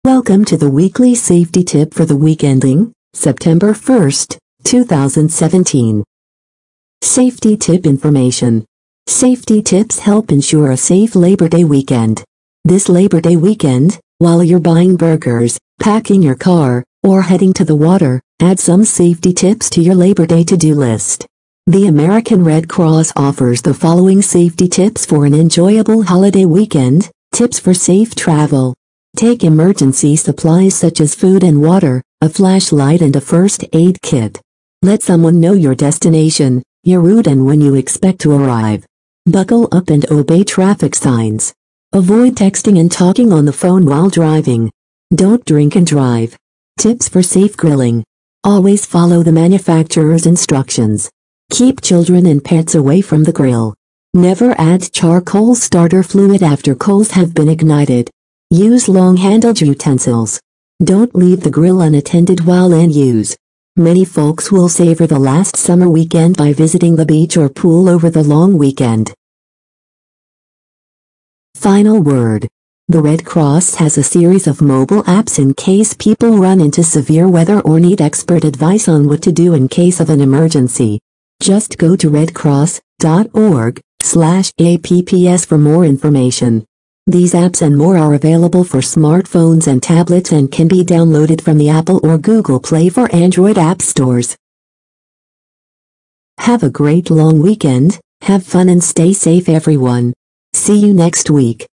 Welcome to the weekly safety tip for the week ending September 1st, 2017. Safety tip information. Safety tips help ensure a safe Labor Day weekend. This Labor Day weekend, while you're buying burgers, packing your car, or heading to the water, add some safety tips to your Labor Day to-do list. The American Red Cross offers the following safety tips for an enjoyable holiday weekend. Tips for safe travel. Take emergency supplies such as food and water, a flashlight and a first aid kit. Let someone know your destination, your route and when you expect to arrive. Buckle up and obey traffic signs. Avoid texting and talking on the phone while driving. Don't drink and drive. Tips for safe grilling. Always follow the manufacturer's instructions. Keep children and pets away from the grill. Never add charcoal starter fluid after coals have been ignited. Use long-handled utensils. Don't leave the grill unattended while in use. Many folks will savor the last summer weekend by visiting the beach or pool over the long weekend. Final word. The Red Cross has a series of mobile apps in case people run into severe weather or need expert advice on what to do in case of an emergency. Just go to redcross.org/apps for more information. These apps and more are available for smartphones and tablets and can be downloaded from the Apple or Google Play for Android app stores. Have a great long weekend, have fun and stay safe everyone. See you next week.